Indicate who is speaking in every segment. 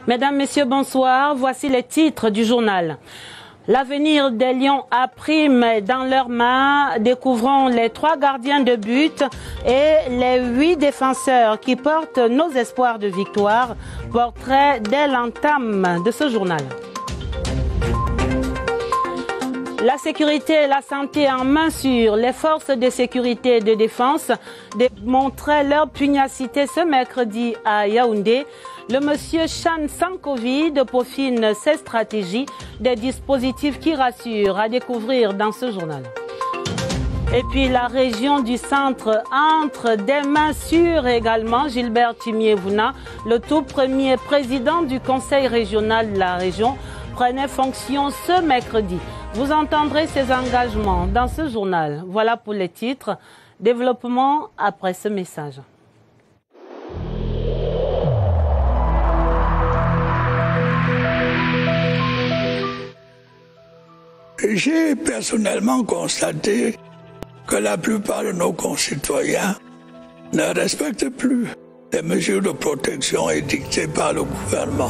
Speaker 1: Mesdames, Messieurs, bonsoir. Voici les titres du journal. L'avenir des Lions a prime dans leurs mains. Découvrons les 3 gardiens de but et les 8 défenseurs qui portent nos espoirs de victoire. Portrait dès l'entame de ce journal. La sécurité et la santé en main sûre. Les forces de sécurité et de défense démontraient leur pugnacité ce mercredi à Yaoundé. Le monsieur Chan sans Covid peaufine ses stratégies, des dispositifs qui rassurent, à découvrir dans ce journal. Et puis la région du centre entre des mains sûres également. Gilbert Timiévouna, le tout premier président du conseil régional de la région, prenait fonction ce mercredi. Vous entendrez ses engagements dans ce journal. Voilà pour les titres. Développement après ce message.
Speaker 2: J'ai personnellement constaté que la plupart de nos concitoyens ne respectent plus les mesures de protection édictées par le gouvernement.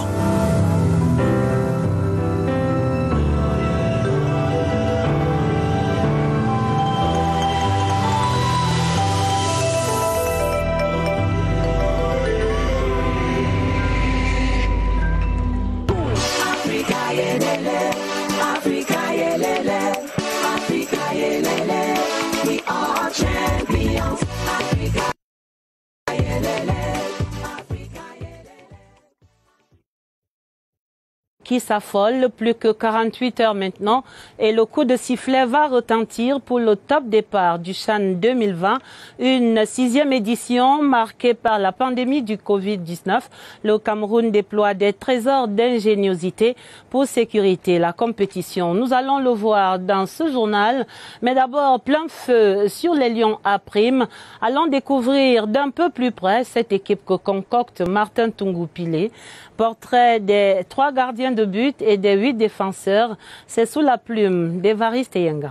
Speaker 1: Qui s'affole, plus que 48 heures maintenant, et le coup de sifflet va retentir pour le top départ du CHAN 2020, une 6e édition marquée par la pandémie du Covid-19. Le Cameroun déploie des trésors d'ingéniosité pour sécuriter la compétition. Nous allons le voir dans ce journal, mais d'abord plein feu sur les Lions à prime. Allons découvrir d'un peu plus près cette équipe que concocte Martin Tungu-Pilé. Portrait des 3 gardiens de but et des 8 défenseurs, c'est sous la plume d'Evariste Yenga.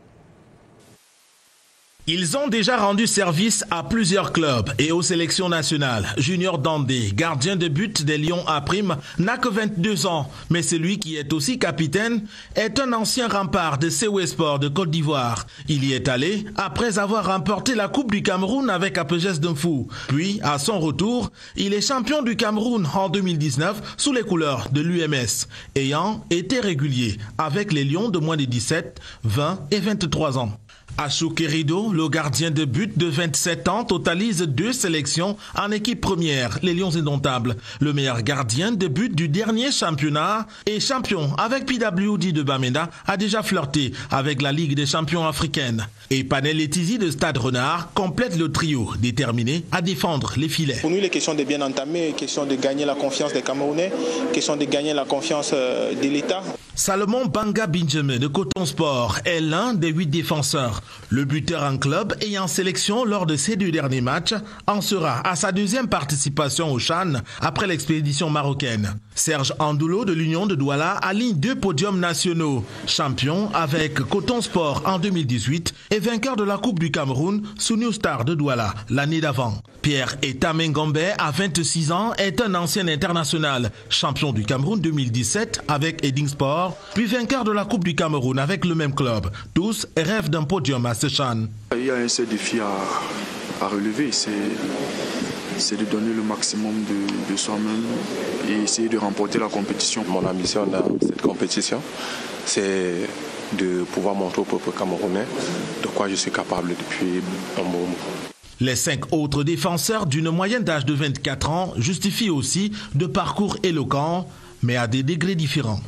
Speaker 3: Ils ont déjà rendu service à plusieurs clubs et aux sélections nationales. Junior Dandé, gardien de but des Lions à prime, n'a que 22 ans, mais celui qui est aussi capitaine est un ancien rempart de CW Sport de Côte d'Ivoire. Il y est allé après avoir remporté la Coupe du Cameroun avec Apegès Dunfou. Puis, à son retour, il est champion du Cameroun en 2019 sous les couleurs de l'UMS, ayant été régulier avec les Lions de moins de 17, 20 et 23 ans. Achou Kerido, le gardien de but de 27 ans, totalise 2 sélections en équipe première, les Lions indomptables. Le meilleur gardien de but du dernier championnat et champion avec PWD de Bamenda a déjà flirté avec la Ligue des champions africaine. Et Panel Etizi de Stade Renard complète le trio, déterminé à défendre les filets.
Speaker 4: Pour nous, il est question de bien entamer, question de gagner la confiance des Camerounais, question de gagner la confiance de l'État.
Speaker 3: Salomon Banga Benjamin de Coton Sport est l'un des 8 défenseurs. Le buteur en club et en sélection lors de ces 2 derniers matchs en sera à sa 2e participation au CHAN après l'expédition marocaine. Serge Andoulo de l'Union de Douala aligne 2 podiums nationaux. Champion avec Coton Sport en 2018 et vainqueur de la Coupe du Cameroun sous New Star de Douala l'année d'avant. Pierre Etamengombe, à 26 ans, est un ancien international. Champion du Cameroun 2017 avec Edding Sport, puis vainqueur de la Coupe du Cameroun avec le même club. Tous rêvent d'un podium à ce CHAN.
Speaker 5: Il y a un seul défi à relever, c'est de donner le maximum de soi-même et essayer de remporter la compétition.
Speaker 6: Mon ambition dans cette compétition, c'est de pouvoir montrer au peuple camerounais de quoi je suis capable depuis un bon moment.
Speaker 3: Les 5 autres défenseurs d'une moyenne d'âge de 24 ans justifient aussi de parcours éloquents, mais à des degrés différents.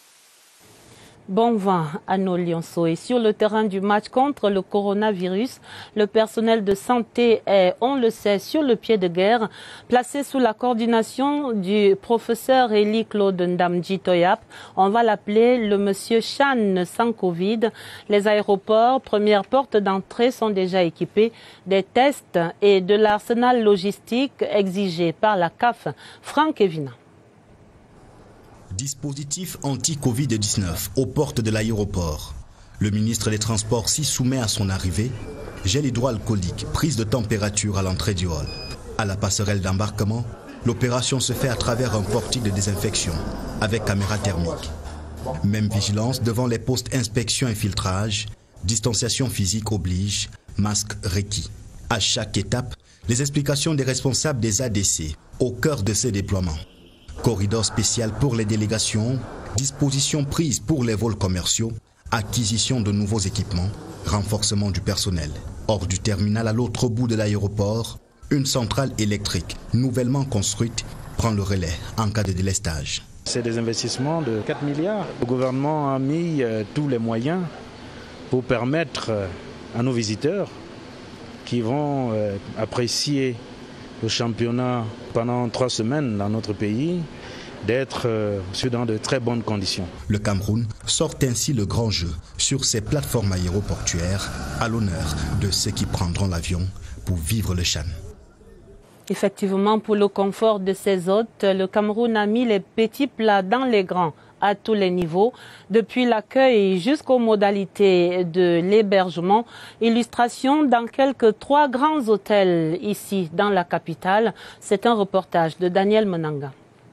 Speaker 1: Bon vent à nos lionceaux. Et sur le terrain du match contre le coronavirus, le personnel de santé est, on le sait, sur le pied de guerre, placé sous la coordination du professeur Eli Claude Ndamji Toyap. On va l'appeler le monsieur Chan sans Covid. Les aéroports, première porte d'entrée, sont déjà équipés des tests et de l'arsenal logistique exigé par la CAF. Franck Evina.
Speaker 7: Dispositif anti-Covid-19 aux portes de l'aéroport. Le ministre des Transports s'y soumet à son arrivée. Gel hydroalcoolique, prise de température à l'entrée du hall. À la passerelle d'embarquement, L'opération se fait à travers un portique de désinfection, avec caméra thermique. Même vigilance devant les postes inspection et filtrage, distanciation physique oblige, masque requis. À chaque étape, les explications des responsables des ADC, au cœur de ces déploiements. Corridor spécial pour les délégations, dispositions prises pour les vols commerciaux, acquisition de nouveaux équipements, renforcement du personnel. Hors du terminal à l'autre bout de l'aéroport, une centrale électrique nouvellement construite prend le relais en cas de délestage.
Speaker 8: C'est des investissements de 4 milliards. Le gouvernement a mis tous les moyens pour permettre à nos visiteurs qui vont apprécier le championnat pendant 3 semaines dans notre pays d'être dans de très bonnes conditions.
Speaker 7: Le Cameroun sort ainsi le grand jeu sur ses plateformes aéroportuaires à l'honneur de ceux qui prendront l'avion pour vivre le Chan.
Speaker 1: Effectivement, pour le confort de ses hôtes, le Cameroun a mis les petits plats dans les grands à tous les niveaux, depuis l'accueil jusqu'aux modalités de l'hébergement. Illustration dans quelques 3 grands hôtels ici dans la capitale. C'est un reportage de Daniel Menanga.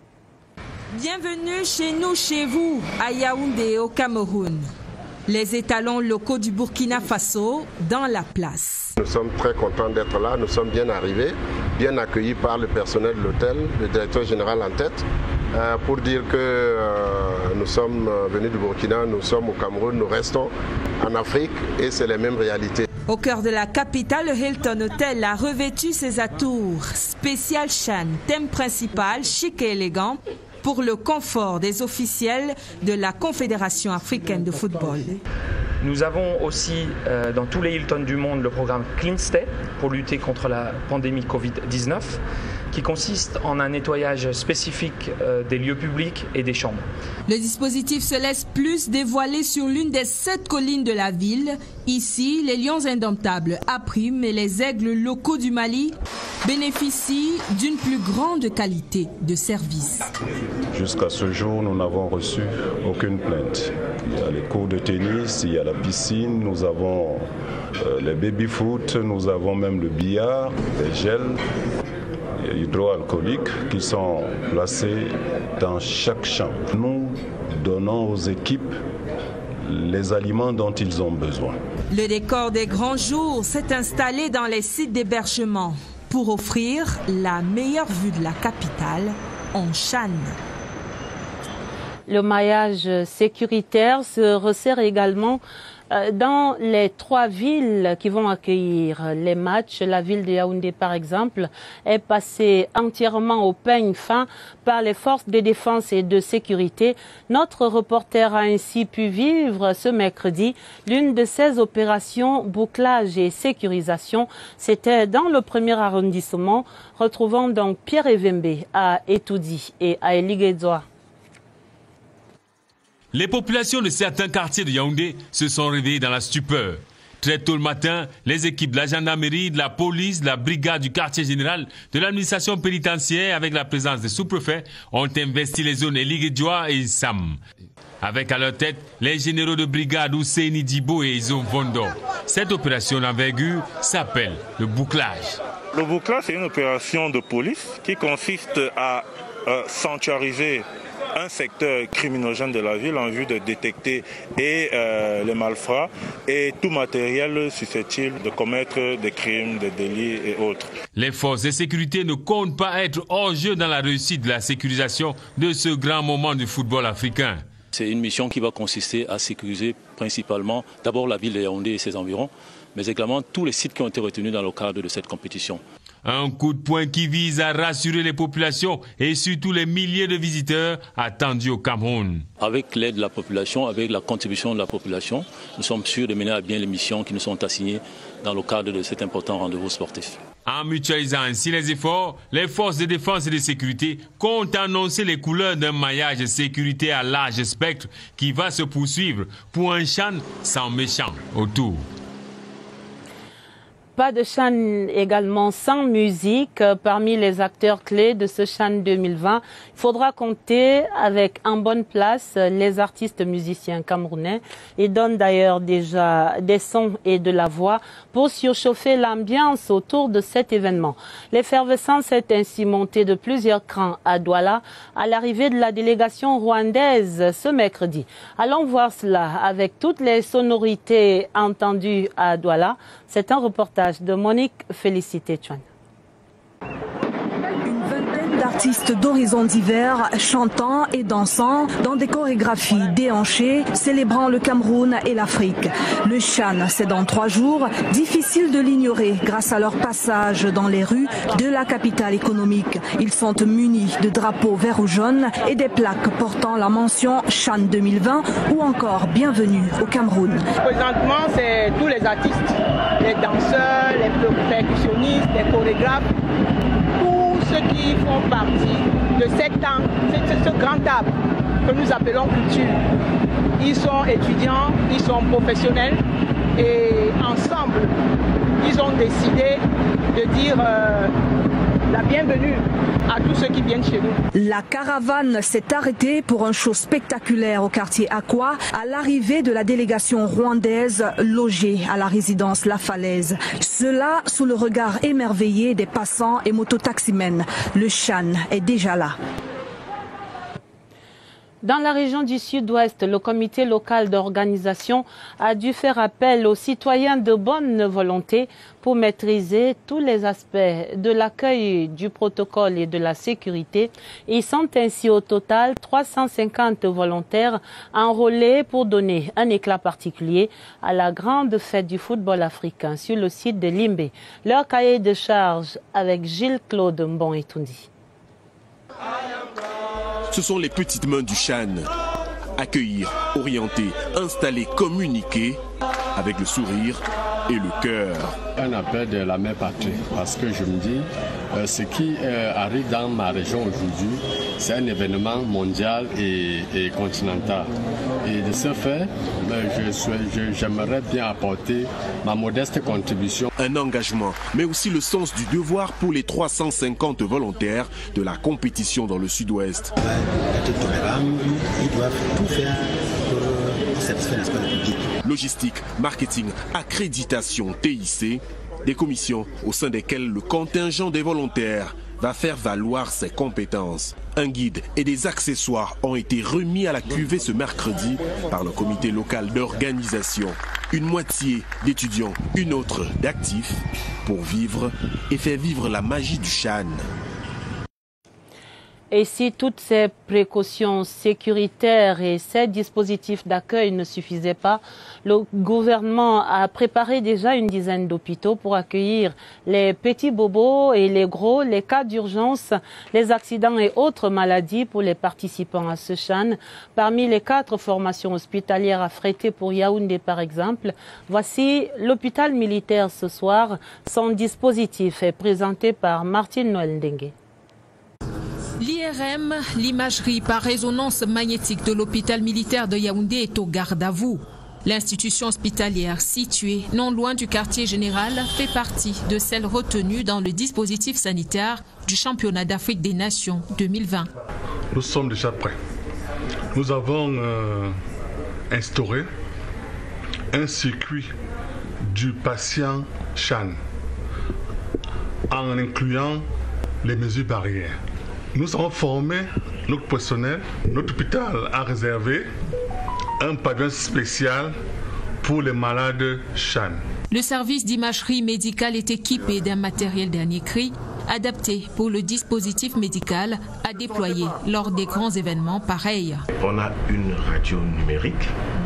Speaker 9: Bienvenue chez nous, chez vous, à Yaoundé, au Cameroun. Les étalons locaux du Burkina Faso dans la place.
Speaker 10: Nous sommes très contents d'être là, nous sommes bien arrivés, bien accueillis par le personnel de l'hôtel, le directeur général en tête, pour dire que nous sommes venus du Burkina, nous sommes au Cameroun, nous restons en Afrique et c'est les mêmes réalités.
Speaker 9: Au cœur de la capitale, le Hilton Hotel a revêtu ses atours. Spécial Chan, thème principal, chic et élégant, pour le confort des officiels de la Confédération africaine de football.
Speaker 11: Nous avons aussi dans tous les Hilton du monde le programme Clean Stay pour lutter contre la pandémie Covid-19 qui consiste en un nettoyage spécifique des lieux publics et des chambres.
Speaker 9: Le dispositif se laisse plus dévoiler sur l'une des 7 collines de la ville. Ici, les lions indomptables Aprim et les aigles locaux du Mali bénéficient d'une plus grande qualité de service.
Speaker 12: Jusqu'à ce jour, nous n'avons reçu aucune plainte. Il y a les cours de tennis, il y a la piscine, nous avons les baby-foot, nous avons même le billard, les gels hydroalcooliques qui sont placés dans chaque chambre. Nous donnons aux équipes les aliments dont ils ont besoin.
Speaker 9: Le décor des grands jours s'est installé dans les sites d'hébergement pour offrir la meilleure vue de la capitale en Chan.
Speaker 1: Le maillage sécuritaire se resserre également dans les 3 villes qui vont accueillir les matchs. La ville de Yaoundé, par exemple, est passée entièrement au peigne fin par les forces de défense et de sécurité. Notre reporter a ainsi pu vivre ce mercredi l'une de ces opérations bouclage et sécurisation. C'était dans le 1er arrondissement. Retrouvons donc Pierre Evembe à Etoudi et à Eligedzoa.
Speaker 13: Les populations de certains quartiers de Yaoundé se sont réveillées dans la stupeur. Très tôt le matin, les équipes de la gendarmerie, de la police, de la brigade du quartier général, de l'administration pénitentiaire avec la présence des sous-préfets ont investi les zones Eligedjoa et Sam. Avec à leur tête les généraux de brigade Ousseini Dibo et Izo Vondo. Cette opération d'envergure s'appelle le bouclage.
Speaker 14: Le bouclage, c'est une opération de police qui consiste à sanctuariser un secteur criminogène de la ville en vue de détecter les malfrats et tout matériel susceptible de commettre des crimes, des délits et autres.
Speaker 13: Les forces de sécurité ne comptent pas être hors jeu dans la réussite de la sécurisation de ce grand moment du football africain.
Speaker 15: C'est une mission qui va consister à sécuriser principalement d'abord la ville de Yaoundé et ses environs, mais également tous les sites qui ont été retenus dans le cadre de cette compétition.
Speaker 13: Un coup de poing qui vise à rassurer les populations et surtout les milliers de visiteurs attendus au Cameroun.
Speaker 15: Avec l'aide de la population, avec la contribution de la population, nous sommes sûrs de mener à bien les missions qui nous sont assignées dans le cadre de cet important rendez-vous sportif.
Speaker 13: En mutualisant ainsi les efforts, les forces de défense et de sécurité comptent annoncer les couleurs d'un maillage de sécurité à large spectre qui va se poursuivre pour un Chan sans méchant autour.
Speaker 1: Pas de CHAN également sans musique. Parmi les acteurs clés de ce CHAN 2020, il faudra compter avec en bonne place les artistes musiciens camerounais. Ils donnent d'ailleurs déjà des sons et de la voix pour surchauffer l'ambiance autour de cet événement. L'effervescence est ainsi montée de plusieurs crans à Douala à l'arrivée de la délégation rwandaise ce mercredi. Allons voir cela avec toutes les sonorités entendues à Douala. C'est un reportage de Monique Félicité Chouane.
Speaker 16: Une vingtaine d'artistes d'horizons divers chantant et dansant dans des chorégraphies déhanchées célébrant le Cameroun et l'Afrique. Le CHAN, c'est dans 3 jours, difficile de l'ignorer grâce à leur passage dans les rues de la capitale économique. Ils sont munis de drapeaux vert ou jaune et des plaques portant la mention CHAN 2020 ou encore Bienvenue au Cameroun.
Speaker 17: Présentement, c'est tous les artistes, les danseurs, les percussionnistes, les chorégraphes, tous ceux qui font partie de ce grand arbre que nous appelons culture. Ils sont étudiants, ils sont professionnels et ensemble, ils ont décidé de dire la bienvenue à tous ceux qui viennent chez nous.
Speaker 16: La caravane s'est arrêtée pour un show spectaculaire au quartier Aqua à l'arrivée de la délégation rwandaise logée à la résidence La Falaise. Cela sous le regard émerveillé des passants et mototaximens. Le CHAN est déjà là.
Speaker 1: Dans la région du Sud-Ouest, le comité local d'organisation a dû faire appel aux citoyens de bonne volonté pour maîtriser tous les aspects de l'accueil, du protocole et de la sécurité. Ils sont ainsi au total 350 volontaires enrôlés pour donner un éclat particulier à la grande fête du football africain sur le site de Limbe. Leur cahier de charge avec Gilles-Claude Mbon-Etoundi.
Speaker 18: Ce sont les petites mains du CHAN. Accueillir, orienter, installer, communiquer avec le sourire et le cœur.
Speaker 19: Un appel de la mère patrie parce que je me dis, ce qui arrive dans ma région aujourd'hui, c'est un événement mondial et continental. Et de ce fait, j'aimerais bien apporter ma modeste contribution.
Speaker 18: Un engagement, mais aussi le sens du devoir pour les 350 volontaires de la compétition dans le Sud-Ouest.
Speaker 20: Ils doivent tout faire pour satisfaire l'espoir public.
Speaker 18: Logistique, marketing, accréditation, TIC, des commissions au sein desquelles le contingent des volontaires va faire valoir ses compétences. Un guide et des accessoires ont été remis à la cuvée ce mercredi par le comité local d'organisation. Une moitié d'étudiants, une autre d'actifs pour vivre et faire vivre la magie du CHAN.
Speaker 1: Et si toutes ces précautions sécuritaires et ces dispositifs d'accueil ne suffisaient pas, le gouvernement a préparé déjà une dizaine d'hôpitaux pour accueillir les petits bobos et les gros, les cas d'urgence, les accidents et autres maladies pour les participants à ce CHAN. Parmi les 4 formations hospitalières affrétées pour Yaoundé par exemple, voici l'hôpital militaire ce soir. Son dispositif est présenté par Martine Noël Ndengue.
Speaker 9: L'IRM, l'imagerie par résonance magnétique de l'hôpital militaire de Yaoundé est au garde à vous. L'institution hospitalière située non loin du quartier général fait partie de celles retenues dans le dispositif sanitaire du championnat d'Afrique des Nations 2020.
Speaker 21: Nous sommes déjà prêts. Nous avons instauré un circuit du patient CHAN en incluant les mesures barrières. Nous avons formé notre personnel. Notre hôpital a réservé un pavillon spécial pour les malades CHAN.
Speaker 9: Le service d'imagerie médicale est équipé d'un matériel dernier cri, adapté pour le dispositif médical à déployer lors des grands événements pareils.
Speaker 22: On a une radio numérique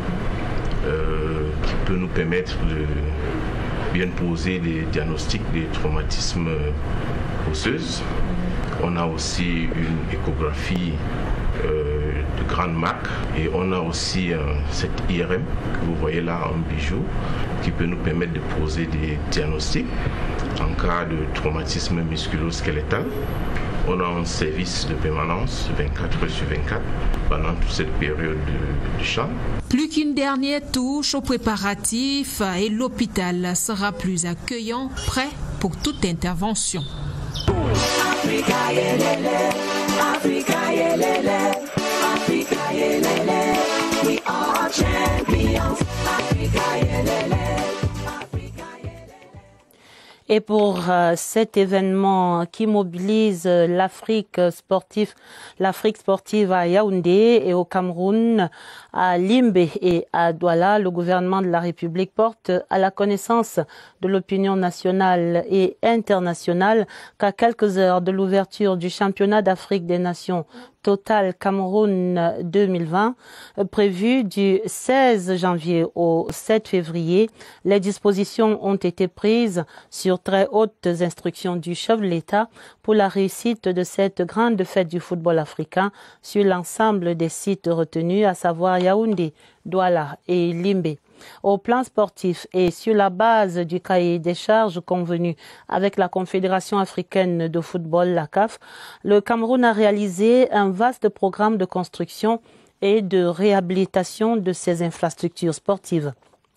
Speaker 22: qui peut nous permettre de bien poser des diagnostics des traumatismes osseux. On a aussi une échographie de grande marque et on a aussi cette IRM que vous voyez là en bijou qui peut nous permettre de poser des diagnostics en cas de traumatisme musculo-squelettal On a un service de permanence 24 heures sur 24 pendant toute cette période du CHAN.
Speaker 9: Plus qu'une dernière touche aux préparatifs et l'hôpital sera plus accueillant, prêt pour toute intervention.
Speaker 2: Africa yelele, Africa yelele, Africa yelele, we are champions, Africa yelele.
Speaker 1: Et pour cet événement qui mobilise l'Afrique sportive à Yaoundé et au Cameroun, à Limbe et à Douala, le gouvernement de la République porte à la connaissance de l'opinion nationale et internationale qu'à quelques heures de l'ouverture du championnat d'Afrique des Nations Total Cameroun 2020, prévu du 16 janvier au 7 février, les dispositions ont été prises sur très hautes instructions du chef de l'État pour la réussite de cette grande fête du football africain sur l'ensemble des sites retenus, à savoir Yaoundé, Douala et Limbe. Au plan sportif et sur la base du cahier des charges convenu avec la Confédération africaine de football, la CAF, le Cameroun a réalisé un vaste programme de construction et de réhabilitation de ses infrastructures sportives.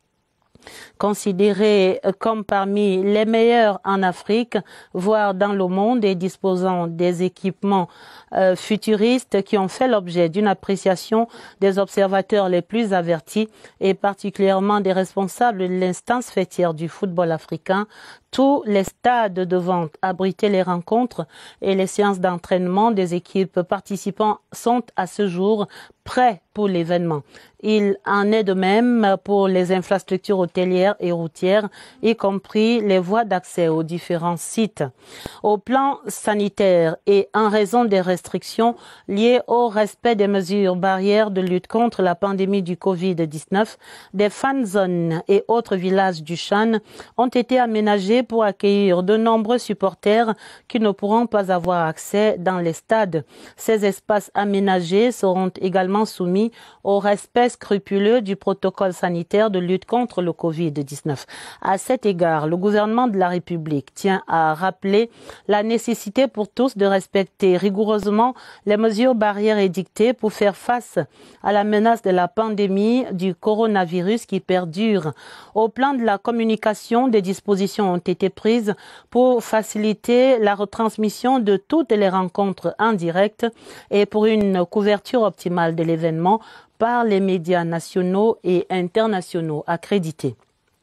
Speaker 1: Considéré comme parmi les meilleurs en Afrique, voire dans le monde, et disposant des équipements futuristes qui ont fait l'objet d'une appréciation des observateurs les plus avertis et particulièrement des responsables de l'instance fêtière du football africain, tous les stades devant abriter les rencontres et les séances d'entraînement des équipes participants sont à ce jour prêts pour l'événement. Il en est de même pour les infrastructures hôtelières et routières, y compris les voies d'accès aux différents sites. Au plan sanitaire et en raison des restrictions liées au respect des mesures barrières de lutte contre la pandémie du Covid-19, des fan zones et autres villages du CHAN ont été aménagés pour accueillir de nombreux supporters qui ne pourront pas avoir accès dans les stades. Ces espaces aménagés seront également soumis au respect scrupuleux du protocole sanitaire de lutte contre le Covid-19. À cet égard, le gouvernement de la République tient à rappeler la nécessité pour tous de respecter rigoureusement les mesures barrières édictées pour faire face à la menace de la pandémie du coronavirus qui perdure. Au plan de la communication, des dispositions ont été prises pour faciliter la retransmission de toutes les rencontres en direct et pour une couverture optimale de l'événement par les médias nationaux et internationaux accrédités.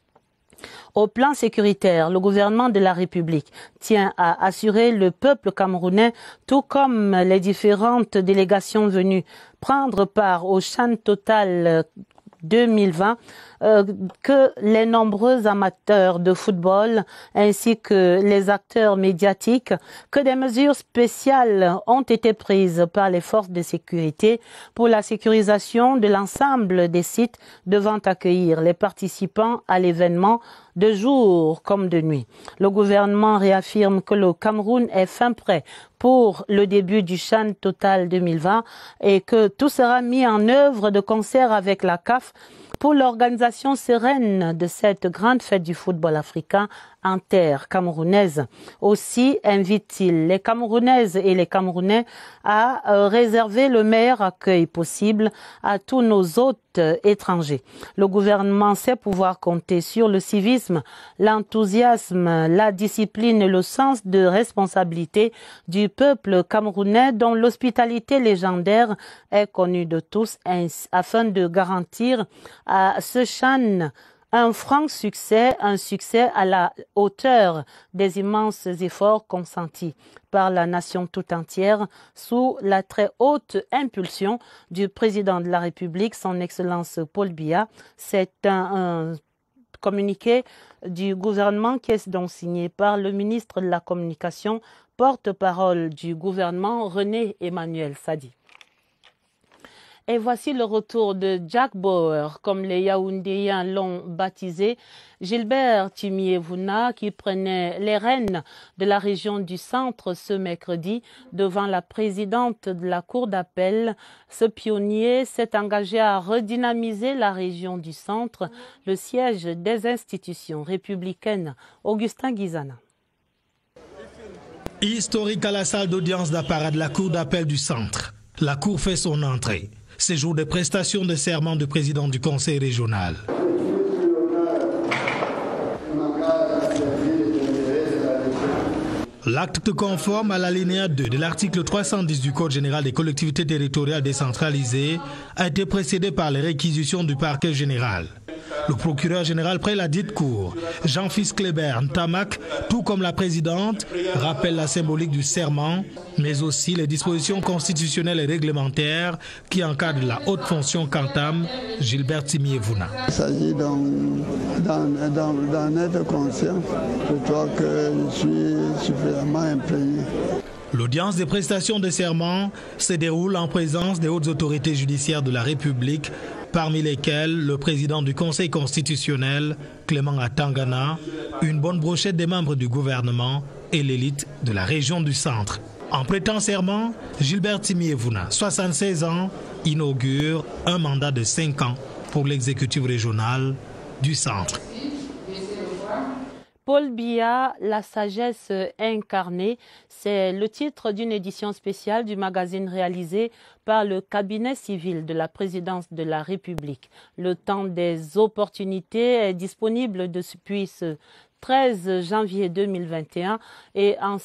Speaker 1: Au plan sécuritaire, le gouvernement de la République tient à assurer le peuple camerounais, tout comme les différentes délégations venues prendre part au CHAN Total 2020, que les nombreux amateurs de football ainsi que les acteurs médiatiques, que des mesures spéciales ont été prises par les forces de sécurité pour la sécurisation de l'ensemble des sites devant accueillir les participants à l'événement de jour comme de nuit. Le gouvernement réaffirme que le Cameroun est fin prêt pour le début du CHAN Total 2020 et que tout sera mis en œuvre de concert avec la CAF pour l'organisation sereine de cette grande fête du football africain en terre camerounaise. Aussi invite-t-il les Camerounaises et les Camerounais à réserver le meilleur accueil possible à tous nos hôtes étrangers. Le gouvernement sait pouvoir compter sur le civisme, l'enthousiasme, la discipline et le sens de responsabilité du peuple camerounais dont l'hospitalité légendaire est connue de tous afin de garantir à ce CHAN un franc succès, un succès à la hauteur des immenses efforts consentis par la nation tout entière sous la très haute impulsion du président de la République, son Excellence Paul Biya. C'est un communiqué du gouvernement qui est donc signé par le ministre de la Communication, porte-parole du gouvernement, René Emmanuel Sadi. Et voici le retour de Jack Bauer, comme les Yaoundéens l'ont baptisé, Gilbert Timiévouna, qui prenait les rênes de la région du centre ce mercredi devant la présidente de la cour d'appel. Ce pionnier s'est engagé à redynamiser la région du centre, le siège des institutions républicaines. Augustin Guizana.
Speaker 3: Historique à la salle d'audience d'apparat de la Cour d'appel du centre. La Cour fait son entrée. C'est jour de prestation de serment du président du Conseil régional. L'acte conforme à l'alinéa 2 de l'article 310 du Code général des collectivités territoriales décentralisées a été précédé par les réquisitions du parquet général. Le procureur général près la dite cour, Jean-Fils Kléber Ntamak, tout comme la présidente, rappelle la symbolique du serment, mais aussi les dispositions constitutionnelles et réglementaires qui encadrent la haute fonction qu'entame Gilbert Timiévouna.
Speaker 4: Il s'agit d'en être conscient. Je crois que je suis suffisamment imprégné.
Speaker 3: L'audience des prestations de serment se déroule en présence des hautes autorités judiciaires de la République, parmi lesquelles le président du Conseil constitutionnel, Clément Atangana, une bonne brochette des membres du gouvernement et l'élite de la région du centre. En prêtant serment, Gilbert Timiévouna, 76 ans, inaugure un mandat de 5 ans pour l'exécutif régional du centre.
Speaker 1: Paul Biya, la sagesse incarnée, c'est le titre d'une édition spéciale du magazine réalisé par le cabinet civil de la présidence de la République. Le temps des opportunités est disponible depuis ce 13 janvier 2021 et en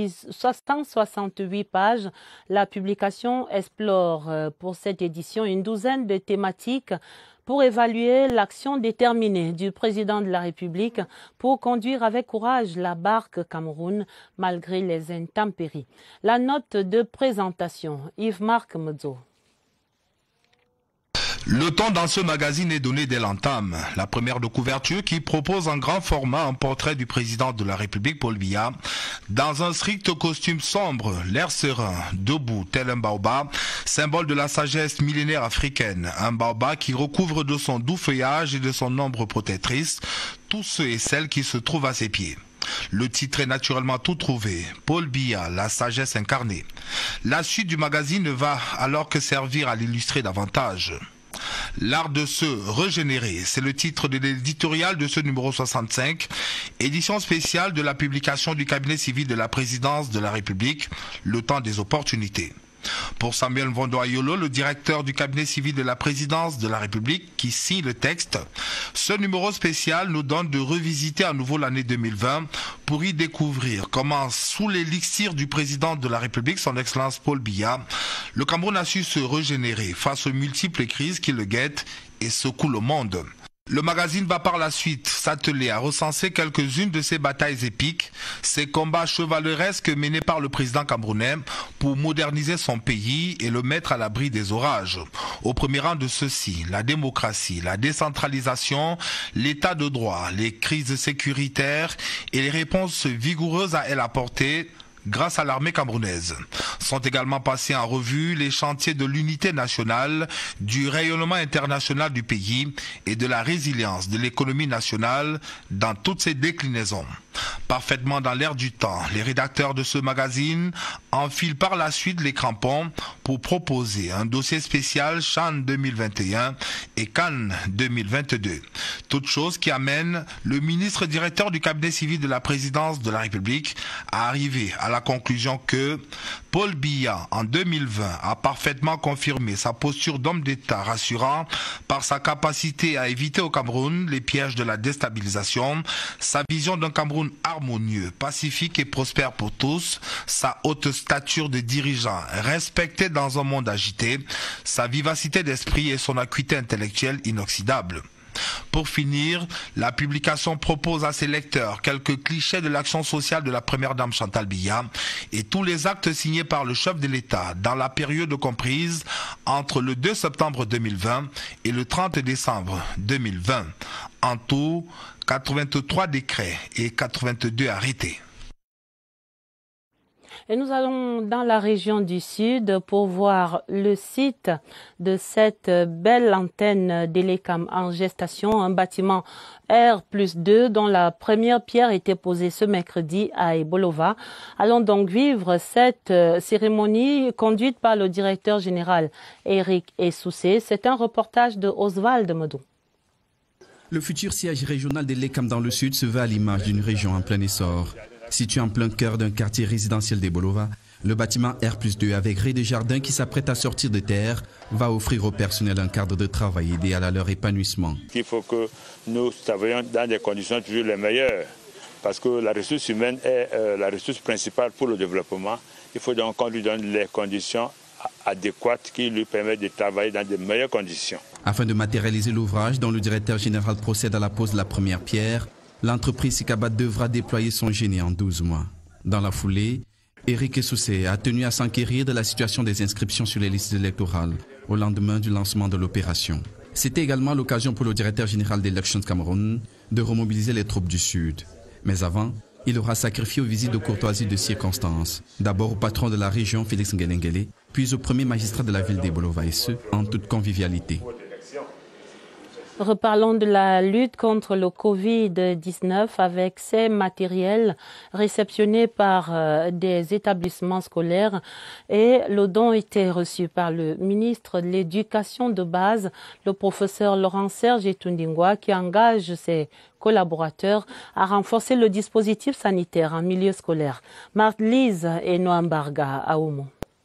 Speaker 1: 168 pages, la publication explore pour cette édition une douzaine de thématiques pour évaluer l'action déterminée du président de la République pour conduire avec courage la barque Cameroun malgré les intempéries. La note de présentation, Yves-Marc Modzo.
Speaker 5: Le ton dans ce magazine est donné dès l'entame. La première de couverture qui propose en grand format un portrait du président de la République, Paul Biya, dans un strict costume sombre, l'air serein, debout, tel un baobab, symbole de la sagesse millénaire africaine. Un baobab qui recouvre de son doux feuillage et de son ombre protectrice tous ceux et celles qui se trouvent à ses pieds. Le titre est naturellement tout trouvé. Paul Biya, la sagesse incarnée. La suite du magazine ne va alors que servir à l'illustrer davantage. L'art de se régénérer, c'est le titre de l'éditorial de ce numéro 65, édition spéciale de la publication du cabinet civil de la présidence de la République, le temps des opportunités. Pour Samuel Mvondo-Ayolo, le directeur du cabinet civil de la présidence de la République, qui signe le texte, ce numéro spécial nous donne de revisiter à nouveau l'année 2020 pour y découvrir comment, sous l'élixir du président de la République, son Excellence Paul Biya, le Cameroun a su se régénérer face aux multiples crises qui le guettent et secouent le monde. Le magazine va par la suite s'atteler à recenser quelques-unes de ces batailles épiques, ces combats chevaleresques menés par le président camerounais pour moderniser son pays et le mettre à l'abri des orages. Au premier rang de ceux-ci, la démocratie, la décentralisation, l'état de droit, les crises sécuritaires et les réponses vigoureuses à elles apportées grâce à l'armée camerounaise. Sont également passés en revue les chantiers de l'unité nationale, du rayonnement international du pays et de la résilience de l'économie nationale dans toutes ses déclinaisons. Parfaitement dans l'air du temps, les rédacteurs de ce magazine enfilent par la suite les crampons pour proposer un dossier spécial CHAN 2021 et Cannes 2022. Toute chose qui amène le ministre directeur du cabinet civil de la présidence de la République à arriver à la conclusion que Paul Biya, en 2020, a parfaitement confirmé sa posture d'homme d'État rassurant par sa capacité à éviter au Cameroun les pièges de la déstabilisation, sa vision d'un Cameroun harmonieux, pacifique et prospère pour tous, sa haute stature de dirigeant respecté dans un monde agité, sa vivacité d'esprit et son acuité intellectuelle inoxydable. Pour finir, la publication propose à ses lecteurs quelques clichés de l'action sociale de la première dame Chantal Biya et tous les actes signés par le chef de l'État dans la période comprise entre le 2 septembre 2020 et le 30 décembre 2020. En tout, 83 décrets et 82 arrêtés.
Speaker 1: Et nous allons dans la région du Sud pour voir le site de cette belle antenne d'Elecam en gestation, un bâtiment R+2 dont la première pierre était posée ce mercredi à Ebolova. Allons donc vivre cette cérémonie conduite par le directeur général Eric Essoussé. C'est un reportage de Oswald Medon.
Speaker 23: Le futur siège régional d'Elecam dans le Sud se veut à l'image d'une région en plein essor.
Speaker 7: Situé en plein cœur d'un quartier résidentiel des Bolova, le bâtiment R+2 avec grille de jardin qui s'apprête à sortir de terre va offrir au personnel un cadre de travail idéal à leur épanouissement.
Speaker 6: Il faut que nous travaillions dans des conditions toujours les meilleures, parce que la ressource humaine est la ressource principale pour le développement. Il faut donc qu'on lui donne les conditions adéquates qui lui permettent de travailler dans de meilleures conditions. Afin de matérialiser l'ouvrage dont le directeur général procède à la pose de la première pierre, l'entreprise Sikabat devra déployer son génie en 12 mois. Dans la foulée, Éric Essoussé a tenu à s'enquérir de la situation des inscriptions sur les listes électorales au lendemain du lancement de l'opération. C'était également l'occasion pour le directeur général d'Elections Cameroun de remobiliser les troupes du Sud. Mais avant, il aura sacrifié aux visites de courtoisie de circonstance. D'abord au patron de la région, Félix Ngelengele, puis au premier magistrat de la ville des Bolova, et ce, en toute convivialité.
Speaker 1: Reparlons de la lutte contre le Covid-19 avec ces matériels réceptionnés par des établissements scolaires et le don était reçu par le ministre de l'Éducation de base, le professeur Laurent-Serge Etundingwa, qui engage ses collaborateurs à renforcer le dispositif sanitaire en milieu scolaire. Marthe-Lise et Noam Barga à Oumo.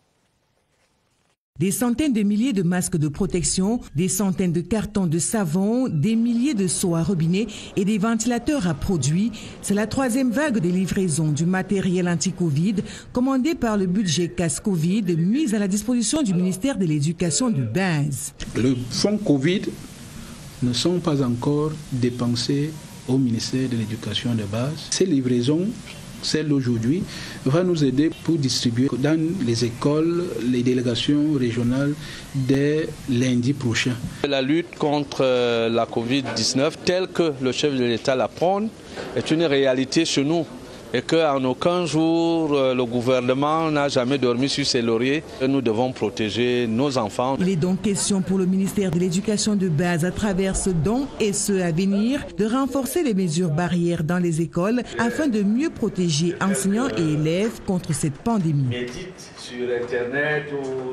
Speaker 8: Des centaines de milliers de masques de protection, des centaines de cartons de savon, des milliers de seaux à robinet et des ventilateurs à produits. C'est la troisième vague de livraison du matériel anti-Covid commandé par le budget casse-Covid mis à la disposition du ministère de l'Éducation de base.
Speaker 23: Le fonds Covid ne sont pas encore dépensés au ministère de l'Éducation de base. Ces livraisons, celle d'aujourd'hui, va nous aider pour distribuer dans les écoles, les délégations régionales dès lundi prochain.
Speaker 24: La lutte contre la Covid-19, telle que le chef de l'État la prône, est une réalité chez nous. Et qu'en aucun jour, le gouvernement n'a jamais dormi sur ses lauriers. Nous devons protéger nos enfants.
Speaker 8: Il est donc question pour le ministère de l'Éducation de base, à travers ce don et ce à venir, de renforcer les mesures barrières dans les écoles afin de mieux protéger enseignants et élèves contre cette pandémie.
Speaker 24: Médite sur Internet ou...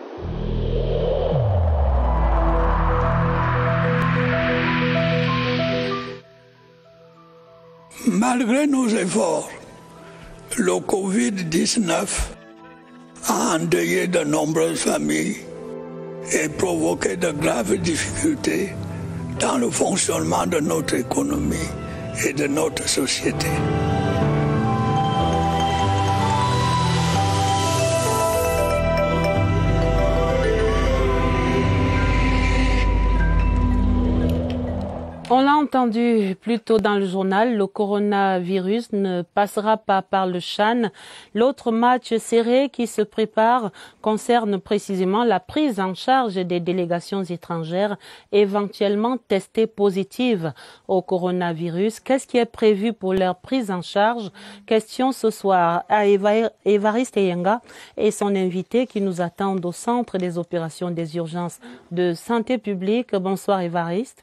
Speaker 25: Malgré nos efforts, le Covid-19 a endeuillé de nombreuses familles et provoqué de graves difficultés dans le fonctionnement de notre économie et de notre société.
Speaker 1: On l'a entendu plus tôt dans le journal, le coronavirus ne passera pas par le CHAN. L'autre match serré qui se prépare concerne précisément la prise en charge des délégations étrangères éventuellement testées positives au coronavirus. Qu'est-ce qui est prévu pour leur prise en charge? Question ce soir à Évariste Eyenga et son invité qui nous attendent au centre des opérations des urgences de santé publique. Bonsoir Évariste.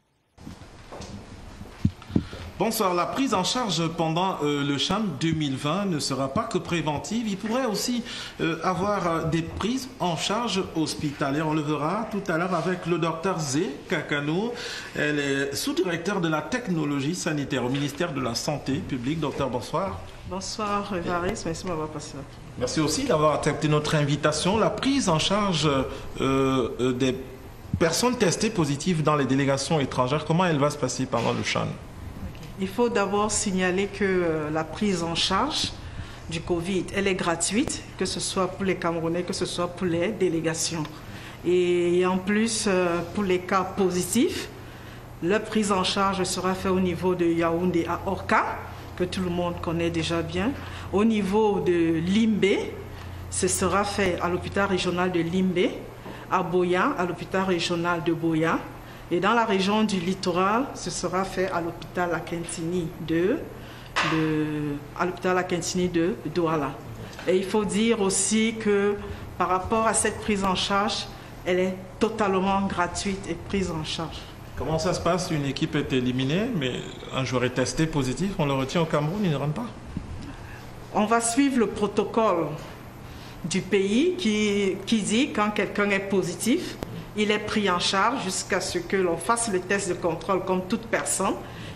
Speaker 3: Bonsoir. La prise en charge pendant le CHAN 2020 ne sera pas que préventive. Il pourrait aussi avoir des prises en charge hospitalières. On le verra tout à l'heure avec le docteur Zé Kakano. Elle est sous-directeur de la technologie sanitaire au ministère de la Santé publique. Docteur, bonsoir.
Speaker 26: Bonsoir, Évariste. Merci de m'avoir passé.
Speaker 3: Merci aussi d'avoir accepté notre invitation. La prise en charge des personnes testées positives dans les délégations étrangères, comment elle va se passer pendant le CHAN?
Speaker 26: Il faut d'abord signaler que la prise en charge du Covid, elle est gratuite, que ce soit pour les Camerounais, que ce soit pour les délégations. Et en plus, pour les cas positifs, la prise en charge sera faite au niveau de Yaoundé à Orca, que tout le monde connaît déjà bien. Au niveau de Limbé, ce sera fait à l'hôpital régional de Limbé, à Boya, à l'hôpital régional de Boya. Et dans la région du littoral, ce sera fait à l'hôpital Akintini de Douala. Et il faut dire aussi que par rapport à cette prise en charge, elle est totalement gratuite et prise en charge.
Speaker 3: Comment ça se passe? Une équipe est éliminée, mais un joueur est testé positif, on le retient au Cameroun, il ne rentre pas?
Speaker 26: On va suivre le protocole du pays qui dit quand quelqu'un est positif, il est pris en charge jusqu'à ce que l'on fasse le test de contrôle comme toute personne.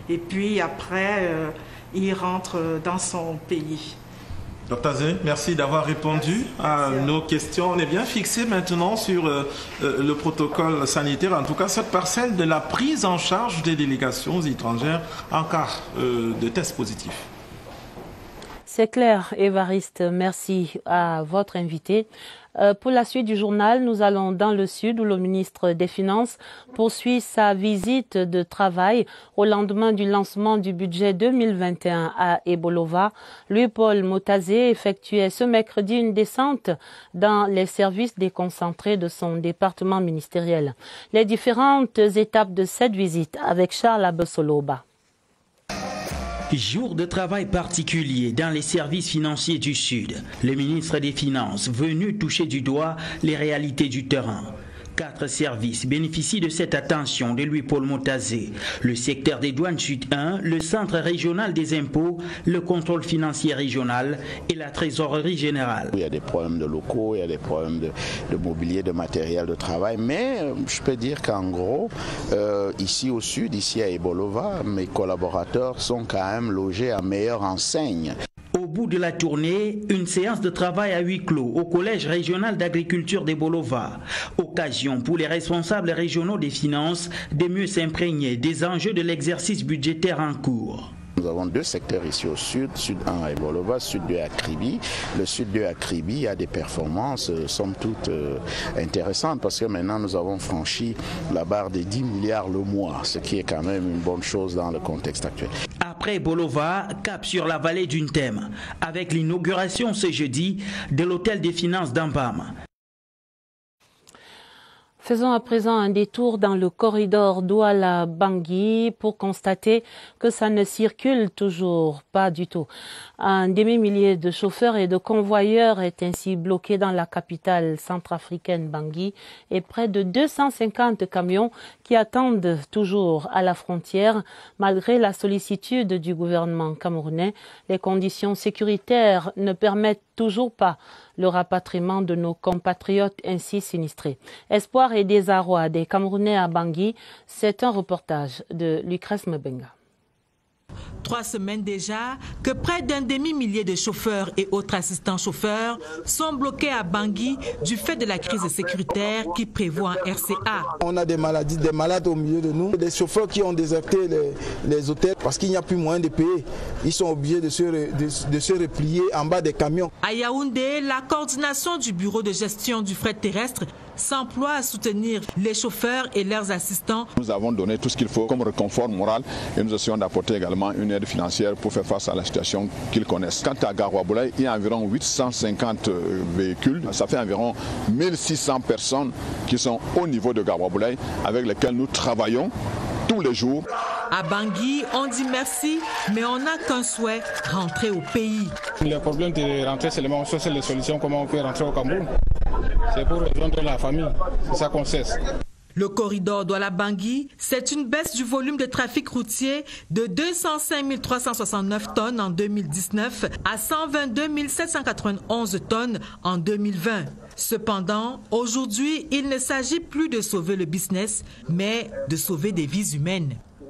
Speaker 26: et puis après, il rentre dans son pays.
Speaker 3: Dr Zé, merci d'avoir répondu à nos questions. On est bien fixé maintenant sur le protocole sanitaire, en tout cas cette parcelle de la prise en charge des délégations étrangères en cas de test positif.
Speaker 1: C'est clair, Évariste, merci à votre invité. Pour la suite du journal, nous allons dans le sud où le ministre des Finances poursuit sa visite de travail au lendemain du lancement du budget 2021 à Ebolova. Louis-Paul Motazé effectuait ce mercredi une descente dans les services déconcentrés de son département ministériel. Les différentes étapes de cette visite avec Charles Abesoloba.
Speaker 10: Jour de travail particulier dans les services financiers du Sud. Le ministre des Finances venu toucher du doigt les réalités du terrain. 4 services bénéficient de cette attention de Louis-Paul Motazé. Le secteur des douanes Sud 1, le centre régional des impôts, le contrôle financier régional et la trésorerie générale.
Speaker 11: Il y a des problèmes de locaux, il y a des problèmes de mobilier, de matériel de travail, mais je peux dire qu'en gros, ici au Sud, ici à Ebolova, mes collaborateurs sont quand même logés à meilleure enseigne.
Speaker 10: Au bout de la tournée, une séance de travail à huis clos au Collège régional d'agriculture d'Ebolova. Occasion pour les responsables régionaux des finances de mieux s'imprégner des enjeux de l'exercice budgétaire en cours.
Speaker 11: Nous avons 2 secteurs ici au Sud, Sud 1 à Ebolova, Sud 2 à Kribi. Le Sud 2 à Kribi a des performances, somme toute, intéressantes parce que maintenant nous avons franchi la barre des 10 milliards le mois, ce qui est quand même une bonne chose dans le contexte actuel.
Speaker 10: Après Ebolova, cap sur la vallée d'une Thème, avec l'inauguration ce jeudi de l'hôtel des finances d'Ambam.
Speaker 1: Faisons à présent un détour dans le corridor Douala-Bangui pour constater que ça ne circule toujours pas du tout. Un demi-millier de chauffeurs et de convoyeurs est ainsi bloqué dans la capitale centrafricaine Bangui et près de 250 camions qui attendent toujours à la frontière. Malgré la sollicitude du gouvernement camerounais, les conditions sécuritaires ne permettent toujours pas le rapatriement de nos compatriotes ainsi sinistrés. Espoir et désarroi des Camerounais à Bangui, c'est un reportage de Lucrèce Mbenga.
Speaker 12: 3 semaines déjà que près d'un demi-millier de chauffeurs et autres assistants chauffeurs sont bloqués à Bangui du fait de la crise sécuritaire qui prévoit un RCA.
Speaker 13: On a des maladies, des malades au milieu de nous, des chauffeurs qui ont déserté les hôtels parce qu'il n'y a plus moyen de payer. Ils sont obligés de se replier en bas des camions.
Speaker 12: À Yaoundé, la coordination du bureau de gestion du fret terrestre s'emploie à soutenir les chauffeurs et leurs assistants.
Speaker 14: Nous avons donné tout ce qu'il faut comme réconfort moral et nous essayons d'apporter également une aide financière pour faire face à la situation qu'ils connaissent. Quant à Garoua-Boulaye, il y a environ 850 véhicules. Ça fait environ 1600 personnes qui sont au niveau de Garoua-Boulaye avec lesquelles nous travaillons tous les jours.
Speaker 12: À Bangui, on dit merci, mais on n'a qu'un souhait, rentrer au pays.
Speaker 13: Le problème de rentrer, c'est les solutions, comment on peut rentrer au Cameroun. C'est pour rejoindre la famille, c'est ça qu'on cesse.
Speaker 12: Le corridor Douala-Bangui, c'est une baisse du volume de trafic routier de 205 369 tonnes en 2019 à 122 791 tonnes en 2020. Cependant, aujourd'hui, il ne s'agit plus de sauver le business, mais de sauver des vies humaines.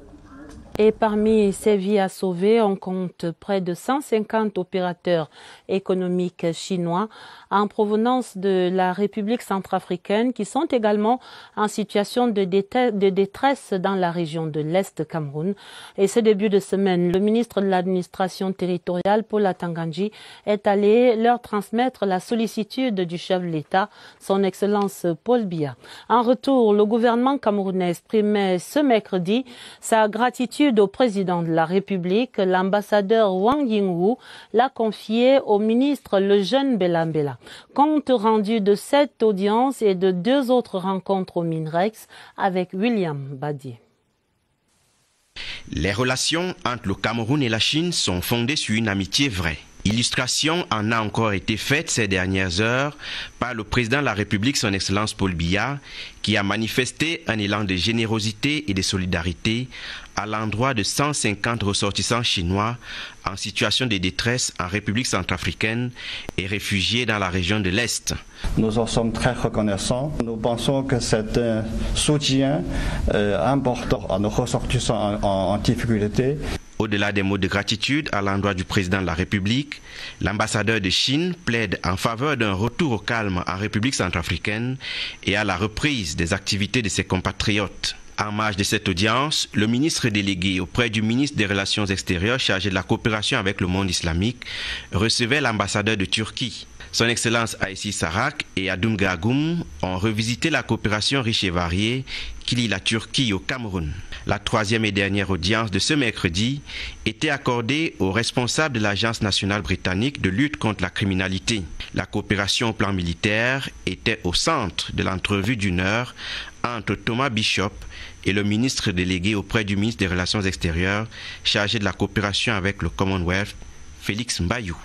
Speaker 1: Et parmi ces vies à sauver, on compte près de 150 opérateurs économiques chinois en provenance de la République centrafricaine qui sont également en situation de détresse dans la région de l'Est Cameroun. Et ce début de semaine, le ministre de l'administration territoriale, Paul Atangandji, est allé leur transmettre la sollicitude du chef de l'État, son Excellence Paul Biya. En retour, le gouvernement camerounais exprimait ce mercredi sa gratitude au président de la République. L'ambassadeur Wang Yingwu l'a confié au ministre le jeune Belambela. Compte rendu de cette audience et de 2 autres rencontres au Minrex avec William Badi.
Speaker 15: Les relations entre le Cameroun et la Chine sont fondées sur une amitié vraie. Illustration en a encore été faite ces dernières heures par le président de la République, son Excellence Paul Biya, qui a manifesté un élan de générosité et de solidarité à l'endroit de 150 ressortissants chinois en situation de détresse en République centrafricaine et réfugiés dans la région de l'Est.
Speaker 16: Nous en sommes très reconnaissants. Nous pensons que c'est un soutien important à nos ressortissants en difficulté.
Speaker 15: Au-delà des mots de gratitude à l'endroit du président de la République, l'ambassadeur de Chine plaide en faveur d'un retour au calme en République centrafricaine et à la reprise des activités de ses compatriotes. En marge de cette audience, le ministre délégué auprès du ministre des Relations extérieures chargé de la coopération avec le monde islamique recevait l'ambassadeur de Turquie. Son Excellence Aïssi Sarak et Adoum Gagoum ont revisité la coopération riche et variée qui lie la Turquie au Cameroun. La troisième et dernière audience de ce mercredi était accordée aux responsables de l'Agence nationale britannique de lutte contre la criminalité. La coopération au plan militaire était au centre de l'entrevue d'une heure entre Thomas Bishop et le ministre délégué auprès du ministre des Relations extérieures chargé de la coopération avec le Commonwealth, Félix Mbayou.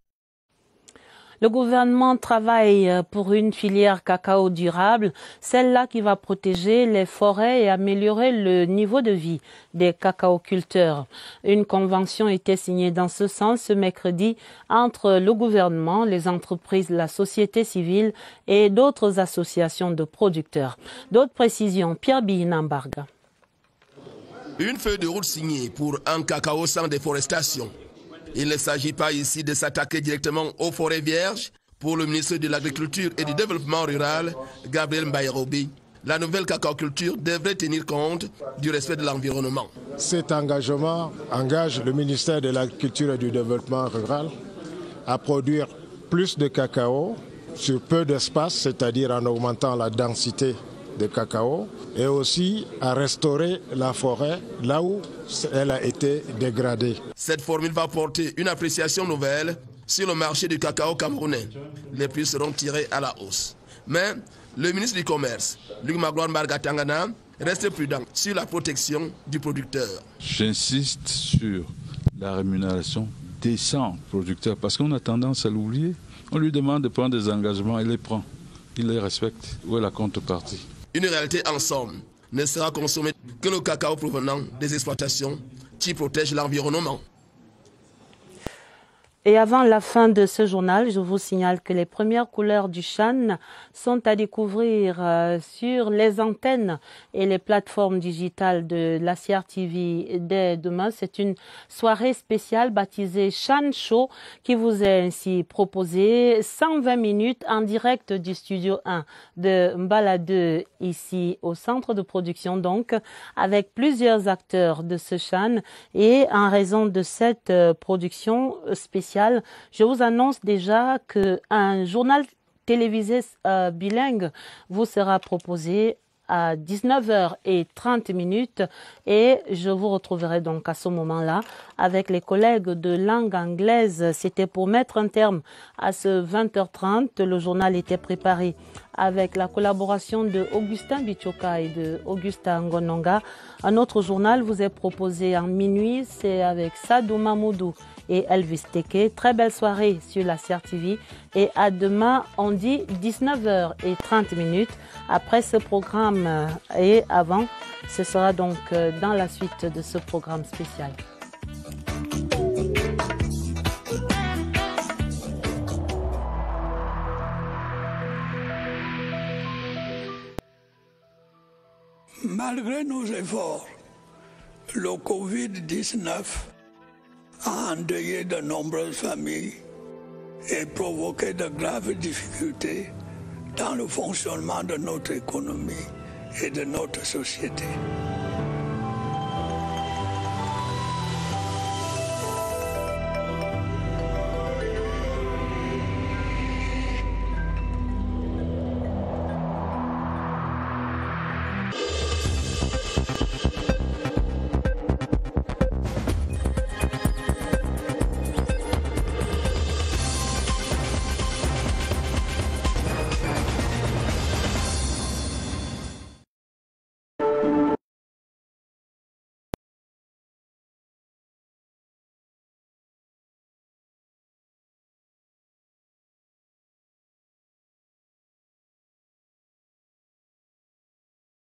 Speaker 1: Le gouvernement travaille pour une filière cacao durable, celle-là qui va protéger les forêts et améliorer le niveau de vie des cacaoculteurs. Une convention a été signée dans ce sens ce mercredi entre le gouvernement, les entreprises, la société civile et d'autres associations de producteurs. D'autres précisions, Pierre Bihinambarga.
Speaker 17: Une feuille de route signée pour un cacao sans déforestation. Il ne s'agit pas ici de s'attaquer directement aux forêts vierges. Pour le ministre de l'Agriculture et du Développement rural, Gabriel Mbaye-Robi, la nouvelle cacaoculture devrait tenir compte du respect de l'environnement.
Speaker 18: Cet engagement engage le ministère de l'Agriculture et du Développement rural à produire plus de cacao sur peu d'espace, c'est-à-dire en augmentant la densité de cacao, et aussi à restaurer la forêt là où elle a été dégradée.
Speaker 17: Cette formule va porter une appréciation nouvelle sur le marché du cacao camerounais. Les prix seront tirés à la hausse. Mais le ministre du Commerce, Luc Magloire Margatangana, reste prudent sur la protection du producteur.
Speaker 19: J'insiste sur la rémunération décente du producteur parce qu'on a tendance à l'oublier. On lui demande de prendre des engagements, il les prend, il les respecte. Où est la contrepartie?
Speaker 17: Une réalité en somme ne sera consommée que le cacao provenant des exploitations qui protègent l'environnement.
Speaker 1: Et avant la fin de ce journal, je vous signale que les premières couleurs du Chan sont à découvrir sur les antennes et les plateformes digitales de la CRTV dès demain. C'est une soirée spéciale baptisée Chan Show qui vous est ainsi proposée 120 minutes en direct du studio 1 de Mbala 2 ici au centre de production donc avec plusieurs acteurs de ce Chan et en raison de cette production spéciale, je vous annonce déjà qu'un journal télévisé bilingue vous sera proposé à 19h30 et je vous retrouverai donc à ce moment-là avec les collègues de langue anglaise. C'était pour mettre un terme à ce 20h30. Le journal était préparé avec la collaboration de Augustin Bichoka et de Augusta Ngononga. Un autre journal vous est proposé en minuit, c'est avec Sadou Mamoudou et Elvis Teke. Très belle soirée sur la CRTV et à demain, on dit 19h30 après ce programme et avant, ce sera donc dans la suite de ce programme spécial.
Speaker 25: Malgré nos efforts, le Covid-19 a endeuillé de nombreuses familles et provoqué de graves difficultés dans le fonctionnement de notre économie et de notre société.